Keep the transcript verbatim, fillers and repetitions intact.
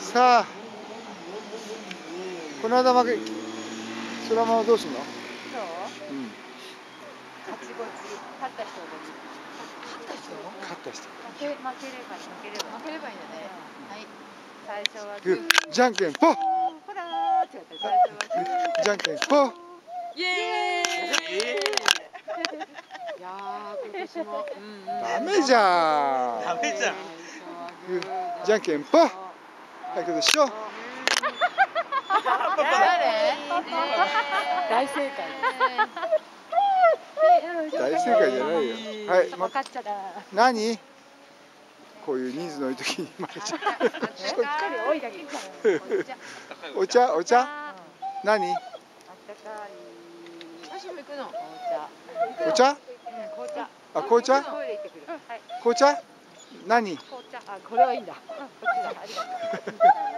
さあ、この間負け、そらまはどうすんの？ そう？ うん。 勝ちごち、勝った人がいい。 勝った人？ 勝った人。 負け、負ければいい、負ければいい。 負ければいいんだね。はい。 最初はグー、じゃんけんぽん。 ほらーってやったら最初はグー。 じゃんけんぽん。 イエーイ。いやー、今年も。 ダメじゃん。 ダメじゃん。 グー、じゃんけんぽん。はい、これしよう。 誰？ 大正解。 大正解じゃないよ。はい、 分かっちゃった。 何？こういう人数の多い時に負けちゃう。 しっかり多いだけ。 お茶、お茶？何？ あったかい。 私も行くの。 お茶？ 紅茶。 あ、紅茶？ トイレ行ってくる。はい。 紅茶？何？ 紅茶。あ、これはいいんだ。こっちだ。ありがとう。